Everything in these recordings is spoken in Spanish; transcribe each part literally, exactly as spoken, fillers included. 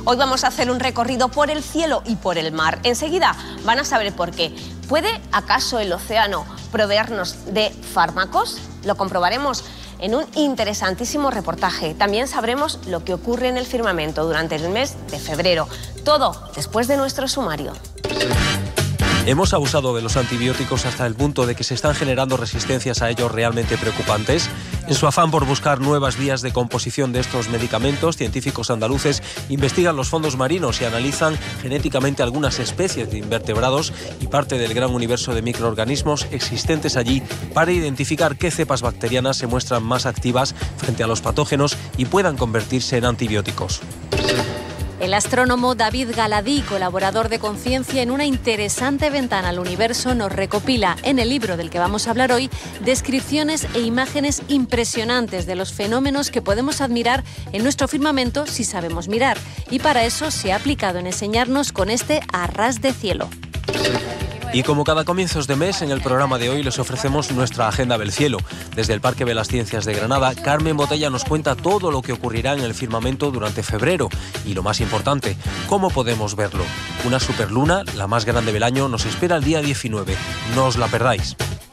Hoy vamos a hacer un recorrido por el cielo y por el mar. Enseguida van a saber por qué. ¿Puede acaso el océano proveernos de fármacos? Lo comprobaremos en un interesantísimo reportaje. También sabremos lo que ocurre en el firmamento durante el mes de febrero. Todo después de nuestro sumario. ¿Hemos abusado de los antibióticos hasta el punto de que se están generando resistencias a ellos realmente preocupantes? En su afán por buscar nuevas vías de composición de estos medicamentos, científicos andaluces investigan los fondos marinos y analizan genéticamente algunas especies de invertebrados y parte del gran universo de microorganismos existentes allí para identificar qué cepas bacterianas se muestran más activas frente a los patógenos y puedan convertirse en antibióticos. El astrónomo David Galadí, colaborador de Conciencia, en una interesante ventana al universo, nos recopila en el libro del que vamos a hablar hoy descripciones e imágenes impresionantes de los fenómenos que podemos admirar en nuestro firmamento si sabemos mirar. Y para eso se ha aplicado en enseñarnos con este a ras de cielo. Y como cada comienzos de mes, en el programa de hoy les ofrecemos nuestra agenda del cielo. Desde el Parque de las Ciencias de Granada, Carmen Botella nos cuenta todo lo que ocurrirá en el firmamento durante febrero. Y lo más importante, ¿cómo podemos verlo? Una superluna, la más grande del año, nos espera el día diecinueve. No os la perdáis.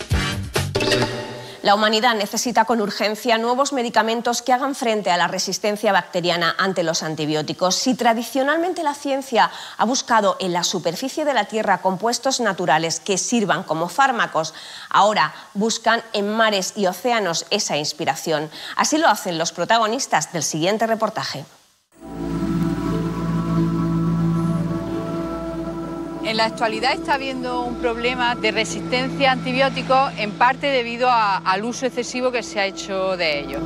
La humanidad necesita con urgencia nuevos medicamentos que hagan frente a la resistencia bacteriana ante los antibióticos. Si tradicionalmente la ciencia ha buscado en la superficie de la Tierra compuestos naturales que sirvan como fármacos, ahora buscan en mares y océanos esa inspiración. Así lo hacen los protagonistas del siguiente reportaje. En la actualidad está habiendo un problema de resistencia a antibióticos, en parte debido a, al uso excesivo que se ha hecho de ellos.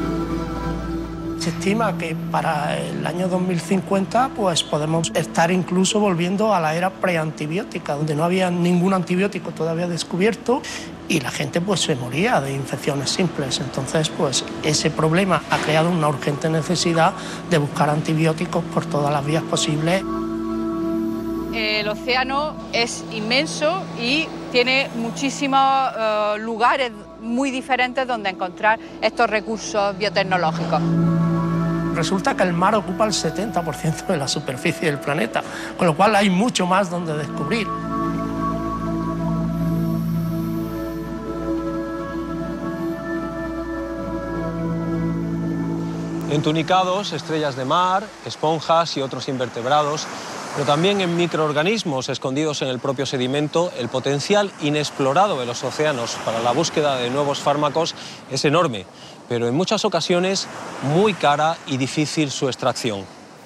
Se estima que para el año dos mil cincuenta pues podemos estar incluso volviendo a la era preantibiótica, donde no había ningún antibiótico todavía descubierto y la gente pues se moría de infecciones simples. Entonces pues ese problema ha creado una urgente necesidad de buscar antibióticos por todas las vías posibles. El océano es inmenso y tiene muchísimos uh, lugares muy diferentes donde encontrar estos recursos biotecnológicos. Resulta que el mar ocupa el setenta por ciento de la superficie del planeta, con lo cual hay mucho más donde descubrir. Entunicados, estrellas de mar, esponjas y otros invertebrados, pero también en microorganismos escondidos en el propio sedimento, el potencial inexplorado de los océanos para la búsqueda de nuevos fármacos es enorme, pero en muchas ocasiones muy cara y difícil su extracción.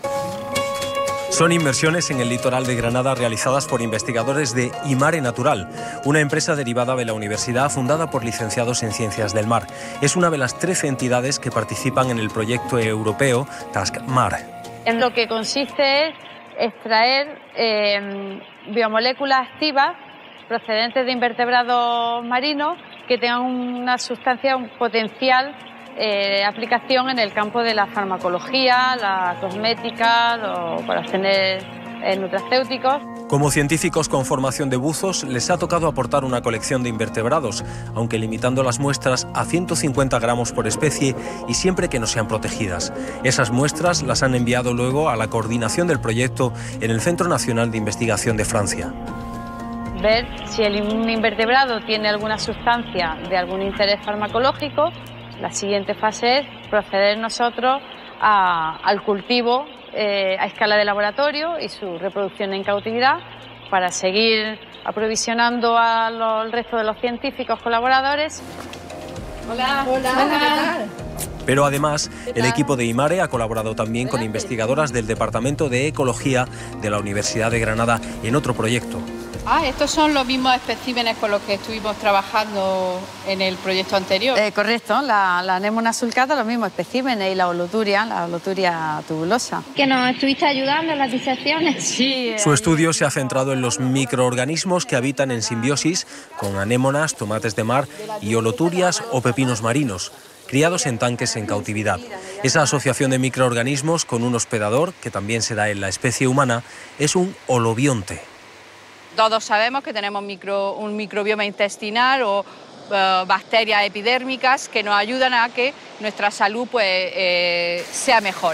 Son inversiones en el litoral de Granada realizadas por investigadores de Imare Natural, una empresa derivada de la universidad fundada por licenciados en Ciencias del Mar. Es una de las trece entidades que participan en el proyecto europeo TaskMar. En lo que consiste es extraer eh, biomoléculas activas procedentes de invertebrados marinos que tengan una sustancia, un potencial eh, aplicación en el campo de la farmacología, la cosmética, lo, para obtener eh, nutracéuticos. Como científicos con formación de buzos, les ha tocado aportar una colección de invertebrados, aunque limitando las muestras a ciento cincuenta gramos por especie y siempre que no sean protegidas. Esas muestras las han enviado luego a la coordinación del proyecto en el Centro Nacional de Investigación de Francia. Ver si el, un invertebrado tiene alguna sustancia de algún interés farmacológico. La siguiente fase es proceder nosotros a, al cultivo Eh, a escala de laboratorio y su reproducción en cautividad para seguir aprovisionando al resto de los científicos colaboradores. Hola, hola, hola. ¿Qué tal? Pero además, el equipo de Imare ha colaborado también con investigadoras del Departamento de Ecología de la Universidad de Granada en otro proyecto. Ah, estos son los mismos especímenes con los que estuvimos trabajando en el proyecto anterior. Eh, correcto, la, la anémona sulcata, los mismos especímenes, y la holoturia, la holoturia tubulosa. ¿Que nos estuviste ayudando en las disecciones? Sí. Su estudio se ha centrado en los microorganismos que habitan en simbiosis con anémonas, tomates de mar y holoturias o pepinos marinos, criados en tanques en cautividad. Esa asociación de microorganismos con un hospedador, que también se da en la especie humana, es un holobionte. Todos sabemos que tenemos micro, un microbioma intestinal o uh, bacterias epidérmicas que nos ayudan a que nuestra salud pues, eh, sea mejor.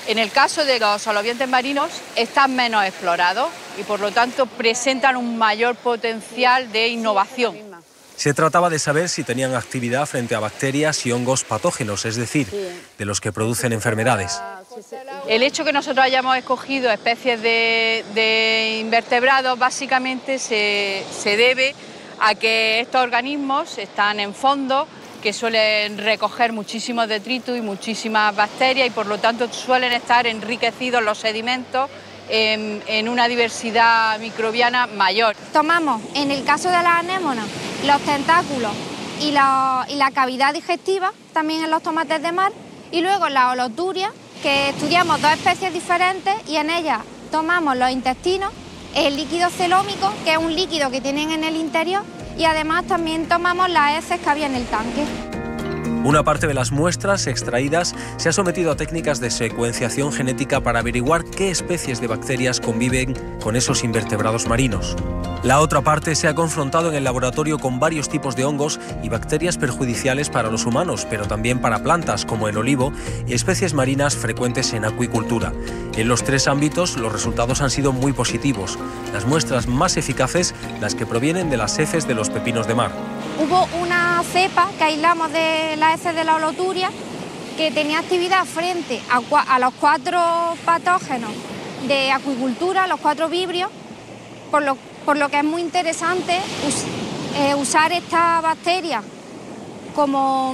En el caso de los solovientes marinos están menos explorados y por lo tanto presentan un mayor potencial de innovación. Se trataba de saber si tenían actividad frente a bacterias y hongos patógenos, es decir, de los que producen enfermedades. El hecho que nosotros hayamos escogido especies de, de invertebrados básicamente se, se debe a que estos organismos están en fondos que suelen recoger muchísimos detritus y muchísimas bacterias y por lo tanto suelen estar enriquecidos los sedimentos en, en una diversidad microbiana mayor. Tomamos, en el caso de las anémonas, los tentáculos y la, y la cavidad digestiva, también en los tomates de mar, y luego la holoturia, que estudiamos dos especies diferentes y en ellas tomamos los intestinos, el líquido celómico, que es un líquido que tienen en el interior, y además también tomamos las heces que había en el tanque. Una parte de las muestras extraídas se ha sometido a técnicas de secuenciación genética para averiguar qué especies de bacterias conviven con esos invertebrados marinos. La otra parte se ha confrontado en el laboratorio con varios tipos de hongos y bacterias perjudiciales para los humanos, pero también para plantas como el olivo y especies marinas frecuentes en acuicultura. En los tres ámbitos los resultados han sido muy positivos. Las muestras más eficaces, las que provienen de las heces de los pepinos de mar. Hubo una cepa que aislamos de las heces de la holoturia que tenía actividad frente a, a los cuatro patógenos de acuicultura, los cuatro vibrios, por lo, por lo que es muy interesante us, eh, usar esta bacteria como,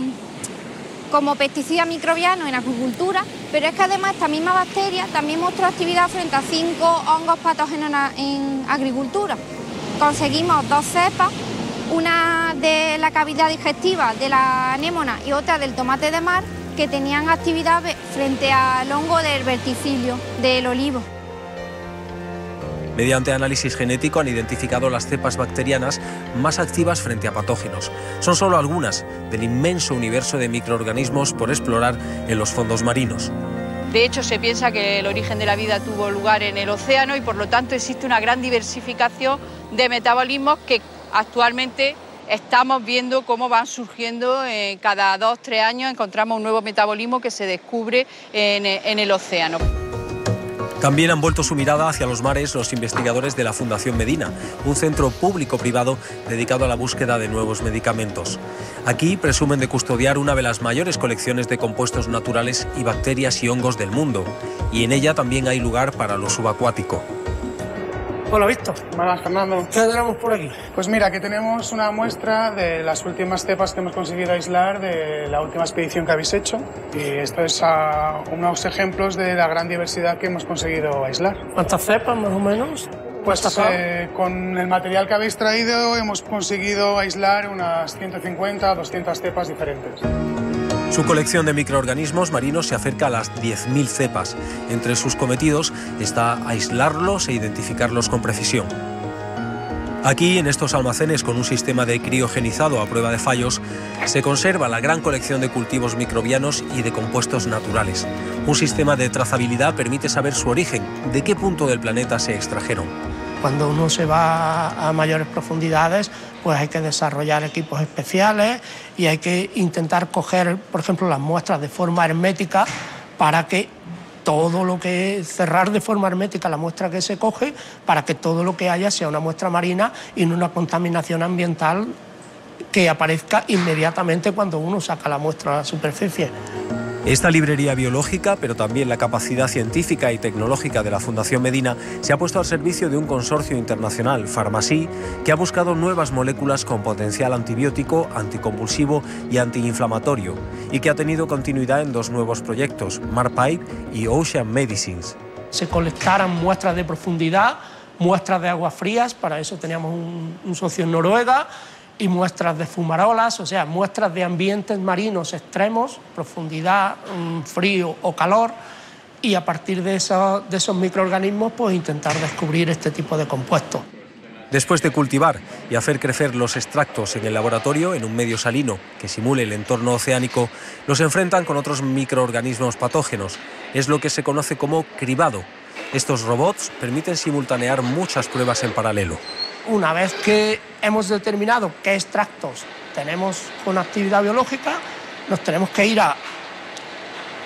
como pesticida microbiano en acuicultura, pero es que además esta misma bacteria también mostró actividad frente a cinco hongos patógenos en agricultura. Conseguimos dos cepas, una de la cavidad digestiva de la anémona y otra del tomate de mar, que tenían actividad frente al hongo del verticilio, del olivo. Mediante análisis genético han identificado las cepas bacterianas más activas frente a patógenos. Son solo algunas del inmenso universo de microorganismos por explorar en los fondos marinos. De hecho, se piensa que el origen de la vida tuvo lugar en el océano y por lo tanto existe una gran diversificación de metabolismos que actualmente estamos viendo cómo van surgiendo. Eh, cada dos, tres años encontramos un nuevo metabolismo que se descubre en, en el océano. También han vuelto su mirada hacia los mares los investigadores de la Fundación Medina, un centro público-privado dedicado a la búsqueda de nuevos medicamentos. Aquí presumen de custodiar una de las mayores colecciones de compuestos naturales y bacterias y hongos del mundo, y en ella también hay lugar para lo subacuático. Hola, Víctor. Buenas, Fernando. ¿Qué tenemos por aquí? Pues mira, aquí tenemos una muestra de las últimas cepas que hemos conseguido aislar de la última expedición que habéis hecho. Y esto es a unos ejemplos de la gran diversidad que hemos conseguido aislar. ¿Cuántas cepas más o menos? Pues eh, con el material que habéis traído hemos conseguido aislar unas ciento cincuenta a doscientas cepas diferentes. Su colección de microorganismos marinos se acerca a las diez mil cepas. Entre sus cometidos está aislarlos e identificarlos con precisión. Aquí, en estos almacenes con un sistema de criogenizado a prueba de fallos, se conserva la gran colección de cultivos microbianos y de compuestos naturales. Un sistema de trazabilidad permite saber su origen, de qué punto del planeta se extrajeron. Cuando uno se va a mayores profundidades, pues hay que desarrollar equipos especiales y hay que intentar coger, por ejemplo, las muestras de forma hermética para que todo lo que cerrar de forma hermética la muestra que se coge, para que todo lo que haya sea una muestra marina y no una contaminación ambiental que aparezca inmediatamente cuando uno saca la muestra a la superficie. Esta librería biológica, pero también la capacidad científica y tecnológica de la Fundación Medina, se ha puesto al servicio de un consorcio internacional, Farmacy, que ha buscado nuevas moléculas con potencial antibiótico, anticonvulsivo y antiinflamatorio, y que ha tenido continuidad en dos nuevos proyectos, MarPipe y Ocean Medicines. Se colectaran muestras de profundidad, muestras de aguas frías, para eso teníamos un, un socio en Noruega, y muestras de fumarolas, o sea, muestras de ambientes marinos extremos, profundidad, frío o calor, y a partir de esos, de esos microorganismos pues intentar descubrir este tipo de compuestos. Después de cultivar y hacer crecer los extractos en el laboratorio en un medio salino que simule el entorno oceánico, los enfrentan con otros microorganismos patógenos. Es lo que se conoce como cribado. Estos robots permiten simultanear muchas pruebas en paralelo. Una vez que hemos determinado qué extractos tenemos con actividad biológica, nos tenemos que ir a un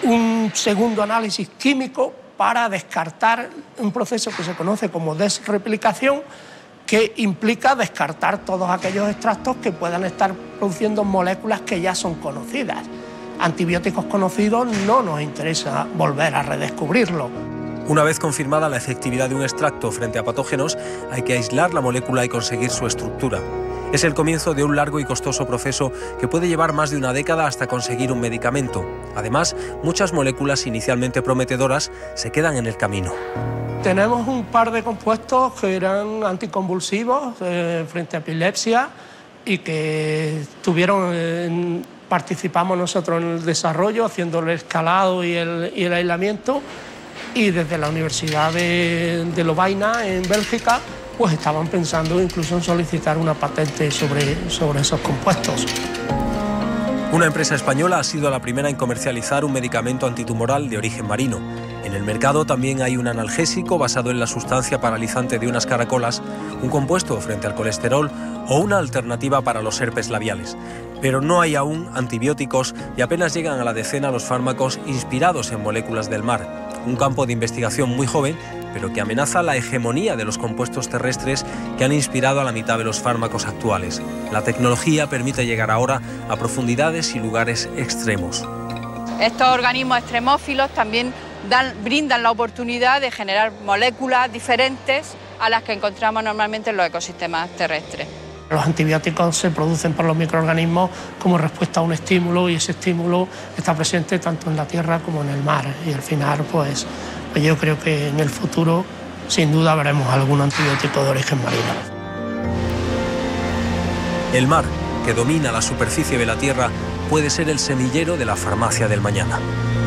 un segundo análisis químico para descartar un proceso que se conoce como desreplicación, que implica descartar todos aquellos extractos que puedan estar produciendo moléculas que ya son conocidas. Antibióticos conocidos no nos interesa volver a redescubrirlos. Una vez confirmada la efectividad de un extracto frente a patógenos, hay que aislar la molécula y conseguir su estructura. Es el comienzo de un largo y costoso proceso que puede llevar más de una década hasta conseguir un medicamento. Además, muchas moléculas inicialmente prometedoras se quedan en el camino. Tenemos un par de compuestos que eran anticonvulsivos eh, frente a epilepsia y que tuvieron, eh, participamos nosotros en el desarrollo, haciendo el escalado y el, y el aislamiento, y desde la Universidad de, de Lovaina, en Bélgica, pues estaban pensando incluso en solicitar una patente sobre, sobre esos compuestos. Una empresa española ha sido la primera en comercializar un medicamento antitumoral de origen marino. En el mercado también hay un analgésico basado en la sustancia paralizante de unas caracolas, un compuesto frente al colesterol o una alternativa para los herpes labiales. Pero no hay aún antibióticos y apenas llegan a la decena los fármacos inspirados en moléculas del mar. Un campo de investigación muy joven, pero que amenaza la hegemonía de los compuestos terrestres que han inspirado a la mitad de los fármacos actuales. La tecnología permite llegar ahora a profundidades y lugares extremos. Estos organismos extremófilos también dan, brindan la oportunidad de generar moléculas diferentes a las que encontramos normalmente en los ecosistemas terrestres. Los antibióticos se producen por los microorganismos como respuesta a un estímulo, y ese estímulo está presente tanto en la tierra como en el mar. Y al final, pues, pues yo creo que en el futuro, sin duda, veremos algún antibiótico de origen marino. El mar, que domina la superficie de la tierra, puede ser el semillero de la farmacia del mañana.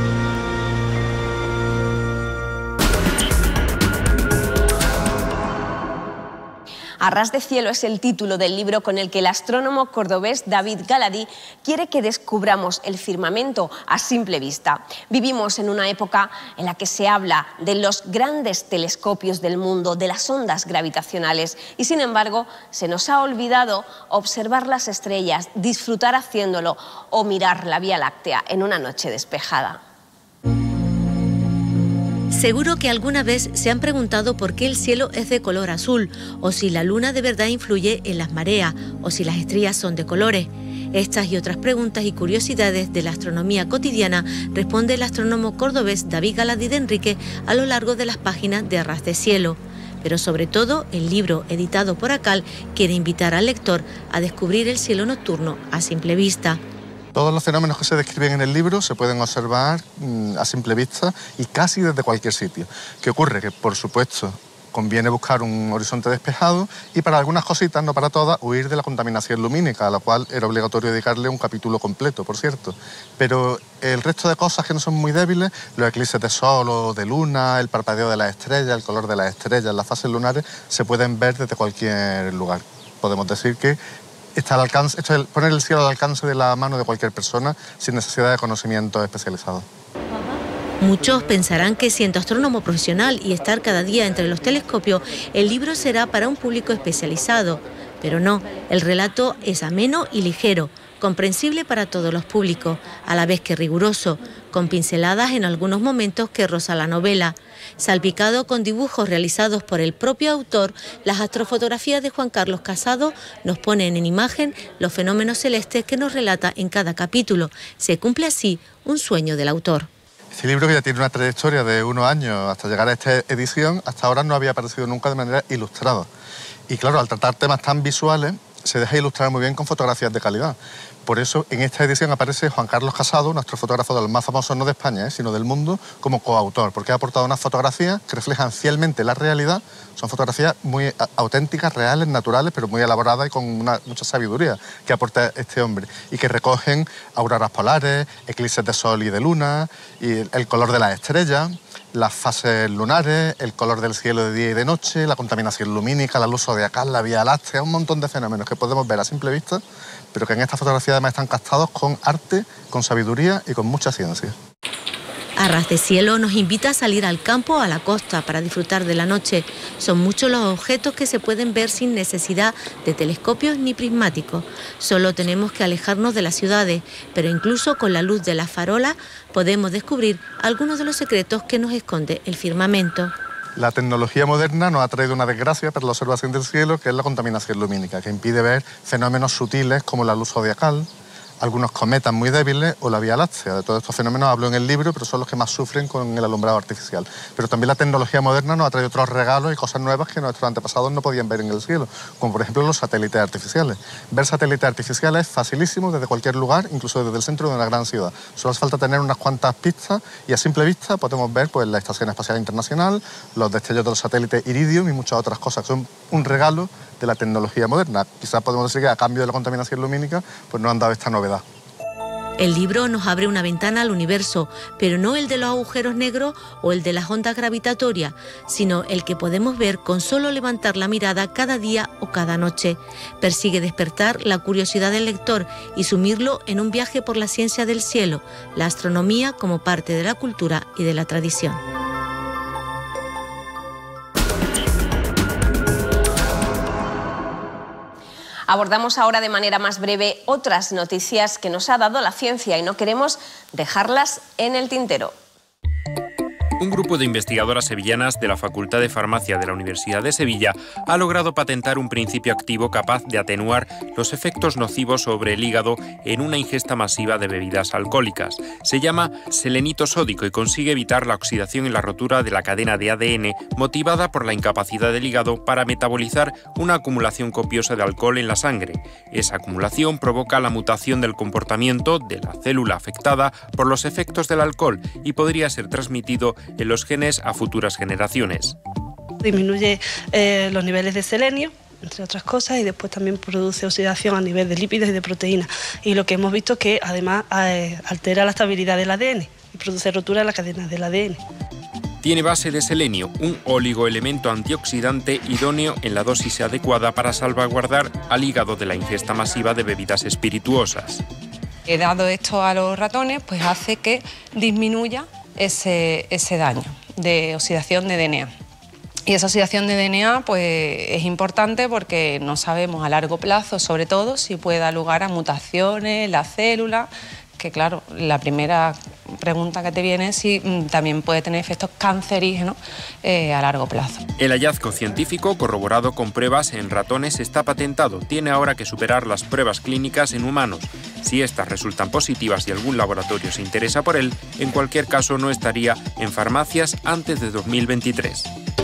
A ras de cielo es el título del libro con el que el astrónomo cordobés David Galadí quiere que descubramos el firmamento a simple vista. Vivimos en una época en la que se habla de los grandes telescopios del mundo, de las ondas gravitacionales, y sin embargo se nos ha olvidado observar las estrellas, disfrutar haciéndolo o mirar la Vía Láctea en una noche despejada. Seguro que alguna vez se han preguntado por qué el cielo es de color azul, o si la luna de verdad influye en las mareas, o si las estrellas son de colores. Estas y otras preguntas y curiosidades de la astronomía cotidiana responde el astrónomo cordobés David Galadí de Enrique a lo largo de las páginas de A ras de cielo. Pero sobre todo, el libro, editado por ACAL, quiere invitar al lector a descubrir el cielo nocturno a simple vista. Todos los fenómenos que se describen en el libro se pueden observar mmm, a simple vista y casi desde cualquier sitio. ¿Qué ocurre? Que, por supuesto, conviene buscar un horizonte despejado y para algunas cositas, no para todas, huir de la contaminación lumínica, a la cual era obligatorio dedicarle un capítulo completo, por cierto. Pero el resto de cosas que no son muy débiles, los eclipses de sol o de luna, el parpadeo de las estrellas, el color de las estrellas, las fases lunares, se pueden ver desde cualquier lugar. Podemos decir que está al alcance, esto es poner el cielo al alcance de la mano de cualquier persona sin necesidad de conocimiento especializado. Muchos pensarán que siendo astrónomo profesional y estar cada día entre los telescopios, el libro será para un público especializado. Pero no, el relato es ameno y ligero, comprensible para todos los públicos, a la vez que riguroso, con pinceladas en algunos momentos que roza la novela. Salpicado con dibujos realizados por el propio autor, las astrofotografías de Juan Carlos Casado nos ponen en imagen los fenómenos celestes que nos relata en cada capítulo. Se cumple así un sueño del autor. Este libro, que ya tiene una trayectoria de unos años hasta llegar a esta edición, hasta ahora no había aparecido nunca de manera ilustrada. Y claro, al tratar temas tan visuales, se deja ilustrar muy bien con fotografías de calidad. Por eso, en esta edición aparece Juan Carlos Casado, nuestro fotógrafo de los más famosos no de España, ¿eh? sino del mundo, como coautor, porque ha aportado unas fotografías que reflejan fielmente la realidad. Son fotografías muy auténticas, reales, naturales, pero muy elaboradas y con una, mucha sabiduría que aporta este hombre, y que recogen auroras polares, eclipses de sol y de luna, y el, el color de las estrellas, las fases lunares, el color del cielo de día y de noche, la contaminación lumínica, la luz zodiacal, la Vía Láctea, un montón de fenómenos que podemos ver a simple vista, pero que en esta fotografía además están captados con arte, con sabiduría y con mucha ciencia. A ras de cielo nos invita a salir al campo o a la costa para disfrutar de la noche. Son muchos los objetos que se pueden ver sin necesidad de telescopios ni prismáticos. Solo tenemos que alejarnos de las ciudades, pero incluso con la luz de las farolas podemos descubrir algunos de los secretos que nos esconde el firmamento. La tecnología moderna nos ha traído una desgracia para la observación del cielo, que es la contaminación lumínica, que impide ver fenómenos sutiles como la luz zodiacal, algunos cometas muy débiles o la Vía Láctea. De todos estos fenómenos hablo en el libro, pero son los que más sufren con el alumbrado artificial. Pero también la tecnología moderna nos ha traído otros regalos y cosas nuevas que nuestros antepasados no podían ver en el cielo, como por ejemplo los satélites artificiales. Ver satélites artificiales es facilísimo desde cualquier lugar, incluso desde el centro de una gran ciudad. Solo hace falta tener unas cuantas pistas y a simple vista podemos ver pues, la Estación Espacial Internacional, los destellos de los satélites Iridium y muchas otras cosas, que son un regalo de la tecnología moderna. Quizás podemos decir que a cambio de la contaminación lumínica pues nos han dado esta novedad. El libro nos abre una ventana al universo, pero no el de los agujeros negros o el de las ondas gravitatorias, sino el que podemos ver con solo levantar la mirada cada día o cada noche. Persigue despertar la curiosidad del lector y sumirlo en un viaje por la ciencia del cielo, la astronomía como parte de la cultura y de la tradición. Abordamos ahora de manera más breve otras noticias que nos ha dado la ciencia y no queremos dejarlas en el tintero. Un grupo de investigadoras sevillanas de la Facultad de Farmacia de la Universidad de Sevilla ha logrado patentar un principio activo capaz de atenuar los efectos nocivos sobre el hígado en una ingesta masiva de bebidas alcohólicas. Se llama selenito sódico y consigue evitar la oxidación y la rotura de la cadena de A D N motivada por la incapacidad del hígado para metabolizar una acumulación copiosa de alcohol en la sangre. Esa acumulación provoca la mutación del comportamiento de la célula afectada por los efectos del alcohol y podría ser transmitido en los genes a futuras generaciones. Disminuye eh, los niveles de selenio, entre otras cosas, y después también produce oxidación a nivel de lípidos y de proteínas. Y lo que hemos visto es que además eh, altera la estabilidad del A D N y produce rotura en la cadena del A D N. Tiene base de selenio, un oligoelemento antioxidante idóneo en la dosis adecuada para salvaguardar al hígado de la ingesta masiva de bebidas espirituosas. He dado esto a los ratones, pues hace que disminuya Ese, ese daño de oxidación de D N A. Y esa oxidación de D N A pues, es importante porque no sabemos a largo plazo, sobre todo, si puede dar lugar a mutaciones en la célula, que claro, la primera pregunta que te viene es si mm, también puede tener efectos cancerígenos eh, a largo plazo. El hallazgo científico, corroborado con pruebas en ratones, está patentado. Tiene ahora que superar las pruebas clínicas en humanos. Si estas resultan positivas y algún laboratorio se interesa por él, en cualquier caso no estaría en farmacias antes de dos mil veintitrés.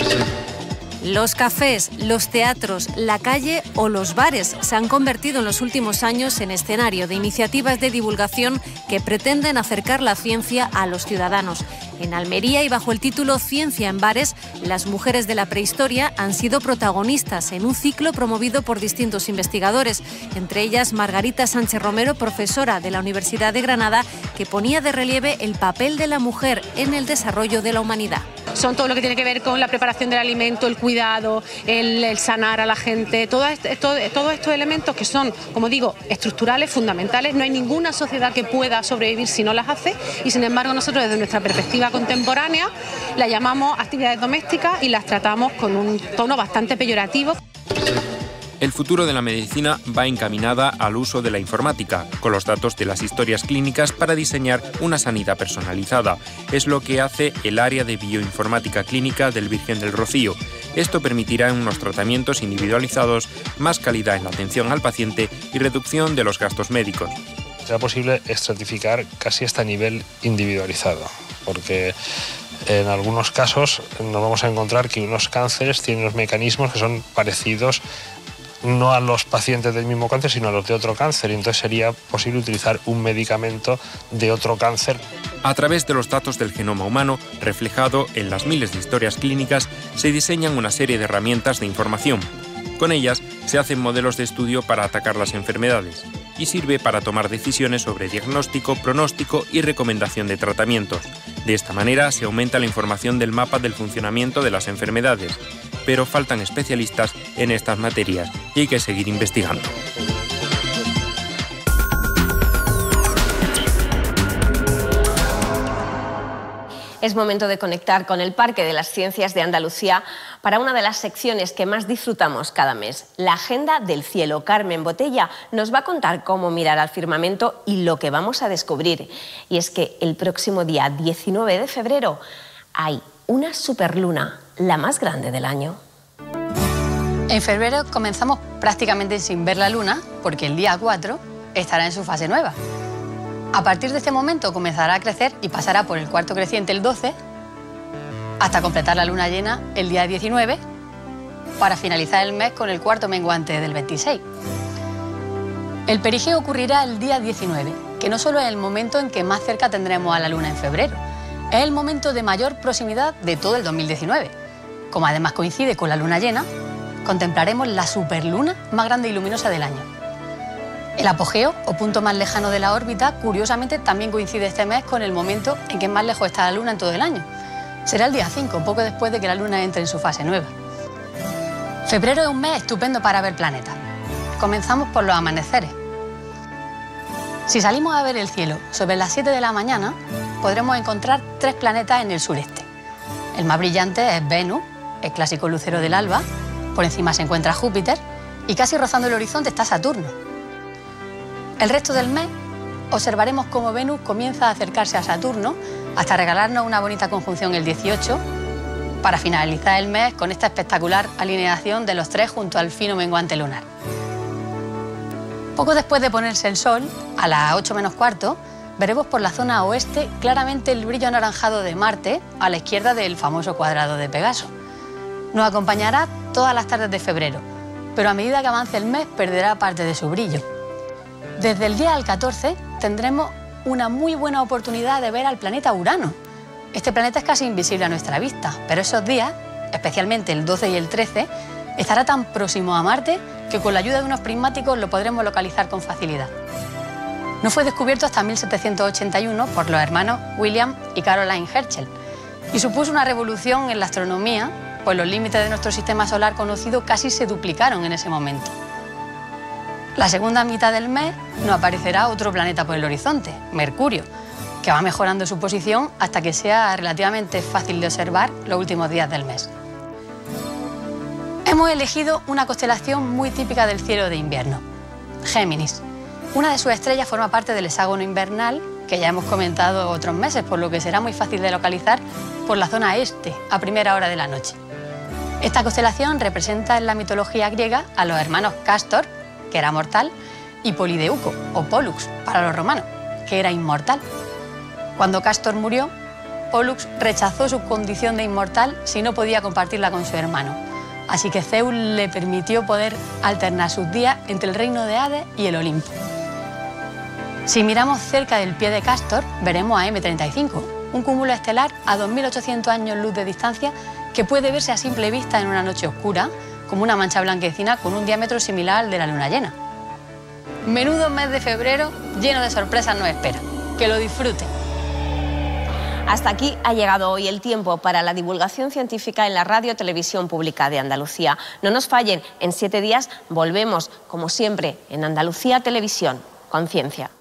Los cafés, los teatros, la calle o los bares se han convertido en los últimos años en escenario de iniciativas de divulgación que pretenden acercar la ciencia a los ciudadanos. En Almería y bajo el título Ciencia en bares, las mujeres de la prehistoria han sido protagonistas en un ciclo promovido por distintos investigadores, entre ellas Margarita Sánchez Romero, profesora de la Universidad de Granada, que ponía de relieve el papel de la mujer en el desarrollo de la humanidad. Son todo lo que tiene que ver con la preparación del alimento, el cuidado, el, el sanar a la gente, todo esto, todo, todos estos elementos que son, como digo, estructurales, fundamentales. No hay ninguna sociedad que pueda sobrevivir si no las hace y, sin embargo, nosotros desde nuestra perspectiva contemporánea las llamamos actividades domésticas y las tratamos con un tono bastante peyorativo. El futuro de la medicina va encaminada al uso de la informática, con los datos de las historias clínicas para diseñar una sanidad personalizada. Es lo que hace el área de bioinformática clínica del Virgen del Rocío. Esto permitirá unos tratamientos individualizados, más calidad en la atención al paciente y reducción de los gastos médicos. Será posible estratificar casi hasta nivel individualizado, porque en algunos casos nos vamos a encontrar que unos cánceres tienen unos mecanismos que son parecidos no a los pacientes del mismo cáncer, sino a los de otro cáncer. Entonces sería posible utilizar un medicamento de otro cáncer. A través de los datos del genoma humano, reflejado en las miles de historias clínicas, se diseñan una serie de herramientas de información. Con ellas se hacen modelos de estudio para atacar las enfermedades y sirve para tomar decisiones sobre diagnóstico, pronóstico y recomendación de tratamientos. De esta manera se aumenta la información del mapa del funcionamiento de las enfermedades, pero faltan especialistas en estas materias y hay que seguir investigando. Es momento de conectar con el Parque de las Ciencias de Andalucía para una de las secciones que más disfrutamos cada mes, la Agenda del Cielo. Carmen Botella nos va a contar cómo mirar al firmamento y lo que vamos a descubrir. Y es que el próximo día diecinueve de febrero hay una superluna, la más grande del año. En febrero comenzamos prácticamente sin ver la luna porque el día cuatro estará en su fase nueva. A partir de este momento comenzará a crecer y pasará por el cuarto creciente el doce hasta completar la luna llena el día diecinueve para finalizar el mes con el cuarto menguante del veintiséis. El perigeo ocurrirá el día diecinueve, que no solo es el momento en que más cerca tendremos a la luna en febrero, es el momento de mayor proximidad de todo el dos mil diecinueve. Como además coincide con la luna llena, contemplaremos la superluna más grande y luminosa del año. El apogeo, o punto más lejano de la órbita, curiosamente también coincide este mes con el momento en que más lejos está la luna en todo el año. Será el día cinco, poco después de que la luna entre en su fase nueva. Febrero es un mes estupendo para ver planetas. Comenzamos por los amaneceres. Si salimos a ver el cielo sobre las siete de la mañana, podremos encontrar tres planetas en el sureste. El más brillante es Venus, el clásico lucero del alba. Por encima se encuentra Júpiter y casi rozando el horizonte está Saturno. El resto del mes observaremos cómo Venus comienza a acercarse a Saturno hasta regalarnos una bonita conjunción el dieciocho para finalizar el mes con esta espectacular alineación de los tres junto al fino menguante lunar. Poco después de ponerse el sol, a las ocho menos cuarto, veremos por la zona oeste claramente el brillo anaranjado de Marte a la izquierda del famoso cuadrado de Pegaso. Nos acompañará todas las tardes de febrero, pero a medida que avance el mes perderá parte de su brillo. Desde el día al catorce tendremos una muy buena oportunidad de ver al planeta Urano. Este planeta es casi invisible a nuestra vista, pero esos días, especialmente el doce y el trece, estará tan próximo a Marte que con la ayuda de unos prismáticos lo podremos localizar con facilidad. No fue descubierto hasta mil setecientos ochenta y uno por los hermanos William y Caroline Herschel y supuso una revolución en la astronomía, pues los límites de nuestro sistema solar conocido casi se duplicaron en ese momento. La segunda mitad del mes nos aparecerá otro planeta por el horizonte, Mercurio, que va mejorando su posición hasta que sea relativamente fácil de observar los últimos días del mes. Hemos elegido una constelación muy típica del cielo de invierno, Géminis. Una de sus estrellas forma parte del hexágono invernal, que ya hemos comentado otros meses, por lo que será muy fácil de localizar por la zona este, a primera hora de la noche. Esta constelación representa en la mitología griega a los hermanos Cástor, que era mortal, y Polideuco, o Pólux, para los romanos, que era inmortal. Cuando Cástor murió, Pólux rechazó su condición de inmortal si no podía compartirla con su hermano. Así que Zeus le permitió poder alternar sus días entre el reino de Hades y el Olimpo. Si miramos cerca del pie de Cástor, veremos a eme treinta y cinco, un cúmulo estelar a dos mil ochocientos años luz de distancia que puede verse a simple vista en una noche oscura, como una mancha blanquecina con un diámetro similar al de la luna llena. Menudo mes de febrero lleno de sorpresas nos espera. Que lo disfruten. Hasta aquí ha llegado hoy el tiempo para la divulgación científica en la Radio Televisión Pública de Andalucía. No nos fallen, en siete días volvemos, como siempre, en Andalucía Televisión, con ciencia.